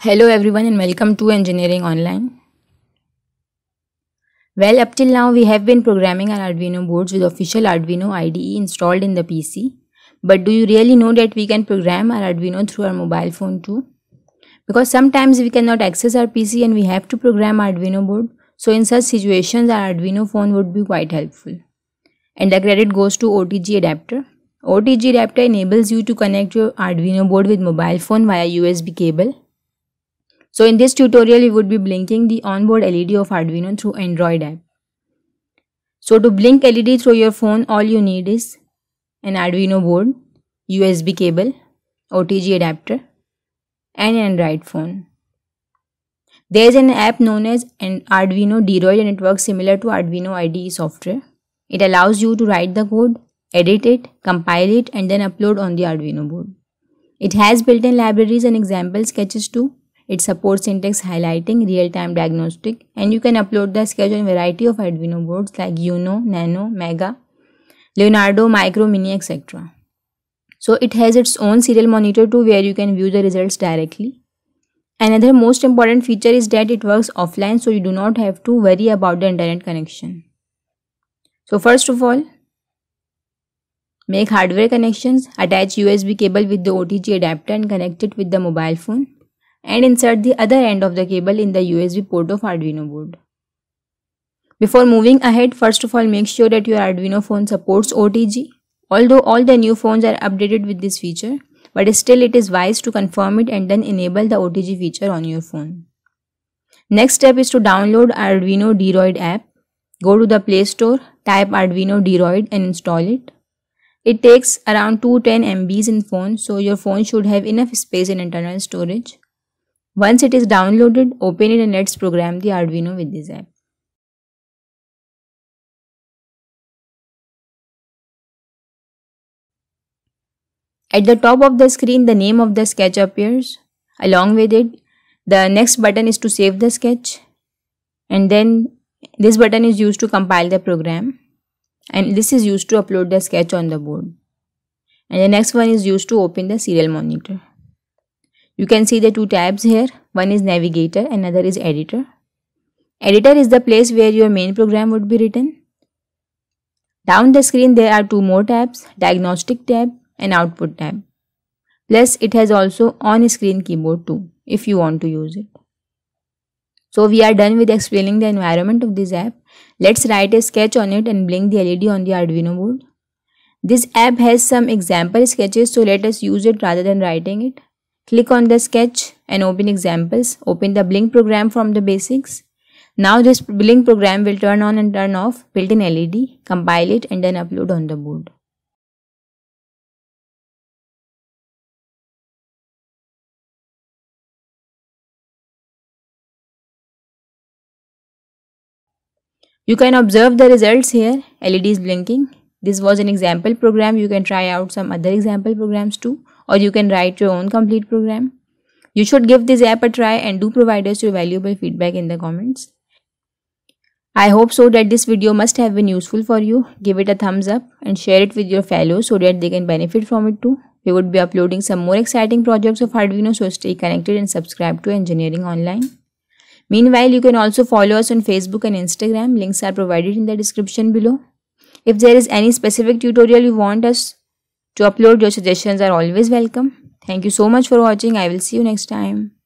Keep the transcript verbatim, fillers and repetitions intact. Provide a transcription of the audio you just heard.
Hello everyone and welcome to Engineering Online. Well, up till now we have been programming our Arduino boards with official Arduino I D E installed in the P C. But do you really know that we can program our Arduino through our mobile phone too? Because sometimes we cannot access our P C and we have to program our Arduino board. So in such situations our Arduino phone would be quite helpful. And the credit goes to O T G adapter. O T G adapter enables you to connect your Arduino board with mobile phone via U S B cable. So in this tutorial, we would be blinking the onboard L E D of Arduino through Android app. So to blink L E D through your phone, all you need is an Arduino board, U S B cable, O T G adapter, and an Android phone. There is an app known as an Arduino Droid and it works similar to Arduino I D E software. It allows you to write the code, edit it, compile it, and then upload on the Arduino board. It has built-in libraries and example sketches too. It supports syntax highlighting, real-time diagnostic, and you can upload the sketch on a variety of Arduino boards like Uno, Nano, Mega, Leonardo, Micro, Mini, et cetera. So it has its own serial monitor too where you can view the results directly. Another most important feature is that it works offline, so you do not have to worry about the internet connection. So first of all, make hardware connections, attach U S B cable with the O T G adapter and connect it with the mobile phone. And insert the other end of the cable in the U S B port of Arduino board. Before moving ahead, first of all make sure that your Arduino phone supports O T G. Although all the new phones are updated with this feature, but still it is wise to confirm it and then enable the O T G feature on your phone. Next step is to download Arduino Droid app. Go to the Play Store, type Arduino Droid and install it. It takes around two hundred ten megabytes in phone, so your phone should have enough space in internal storage. Once it is downloaded, open it and let's program the Arduino with this app. At the top of the screen, the name of the sketch appears. Along with it, the next button is to save the sketch. And then this button is used to compile the program. And this is used to upload the sketch on the board. And the next one is used to open the serial monitor. You can see the two tabs here. One is Navigator, another is Editor. Editor is the place where your main program would be written. Down the screen there are two more tabs, Diagnostic tab and Output tab. Plus it has also on-screen keyboard too, if you want to use it. So we are done with explaining the environment of this app. Let's write a sketch on it and blink the L E D on the Arduino board. This app has some example sketches, so let us use it rather than writing it. Click on the sketch and open examples. Open the blink program from the basics. Now this blink program will turn on and turn off built-in L E D, compile it and then upload on the board. You can observe the results here. L E D is blinking. This was an example program. You can try out some other example programs too, or you can write your own complete program. You should give this app a try and do provide us your valuable feedback in the comments. I hope so that this video must have been useful for you. Give it a thumbs up and share it with your fellows so that they can benefit from it too. We would be uploading some more exciting projects of Arduino, so stay connected and subscribe to Engineering Online. Meanwhile, you can also follow us on Facebook and Instagram. Links are provided in the description below. If there is any specific tutorial you want us to upload, your suggestions are always welcome. Thank you so much for watching. I will see you next time.